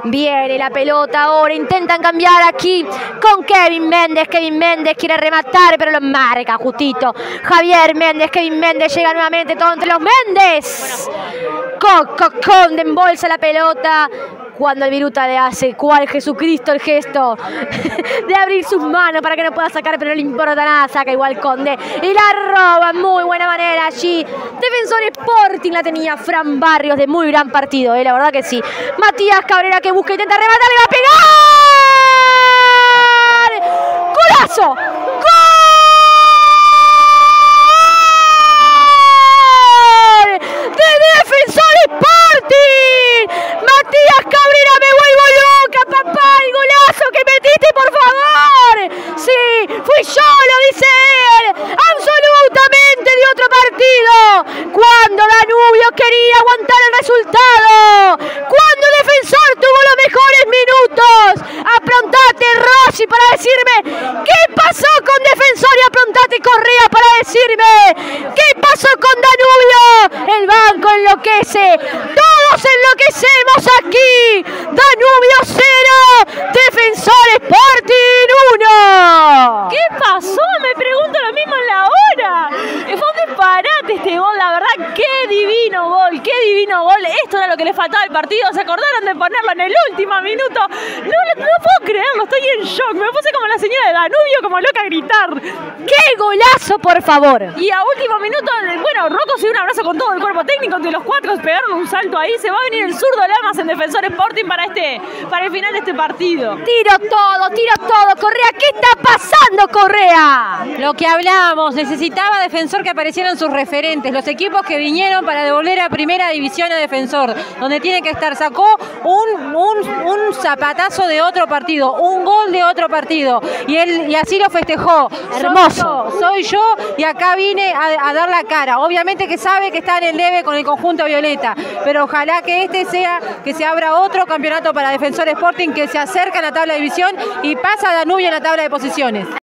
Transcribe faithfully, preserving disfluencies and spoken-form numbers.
Viene la pelota ahora, intentan cambiar aquí con Kevin Méndez. Kevin Méndez quiere rematar, pero lo marca justito Javier Méndez. Kevin Méndez llega nuevamente, todo entre los Méndez. Coco Conde embolsa la pelota. Cuando el Viruta le hace, cual Jesucristo, el gesto de abrir sus manos para que no pueda sacar, pero no le importa nada, saca igual Conde y la roba, muy buena manera allí. Defensor Sporting la tenía Fran Barrios, de muy gran partido, eh, la verdad que sí. Matías Cabrera que busca, intenta rematar, le va a pegar. ¡Golazo! ¡Gol! ¡De Defensor Sporting! Matías Cabrera, me vuelvo loca, papá, el golazo que metiste, por favor. Sí, fui yo, lo dice él, absolutamente de otro partido. Cuando Danubio quería aguantar el resultado, cuando Defensor tuvo los mejores minutos, aprontate Rossi para decirme qué pasó con Defensor y aprontate Correa para decirme qué pasó con Danubio. El banco enloquece, todos enloquecemos aquí. Danubio cero, Defensor Sporting uno. ¿Qué pasó? Me pregunto lo mismo en la hora. Fue un disparate este gol, la verdad, qué divino gol, qué divino gol. Esto era lo que le faltaba al partido, se acordaron de ponerlo en el último minuto. No, no puedo creerlo, estoy en shock. Me puse como la señora de Danubio, como loca a gritar. ¡Qué golazo, por favor! Y a último minuto, bueno, Rocco se dio un abrazo con todo el cuerpo técnico, entre los cuatro pegaron un salto ahí. Se va a venir el zurdo Lamas en Defensor Sporting para este, para el final de este partido. Tiro todo, tiro todo, Correa, ¿qué está pasando, Correa? Lo que hablábamos, necesitaba Defensor que aparecieran sus referentes, los equipos que vinieron para devolver a primera división a Defensor, donde tiene que estar. Sacó un, un, un zapatazo de otro partido, un gol de otro partido, y él y así lo festejó. Hermoso. Soy yo, soy yo y acá vine a, a dar la cara. Obviamente que sabe que está en el debe con el conjunto violeta, pero ojalá que este sea, que se abra otro campeonato para Defensor Sporting, que se acerca a la tabla de división y pasa a Danubio en la tabla de posiciones.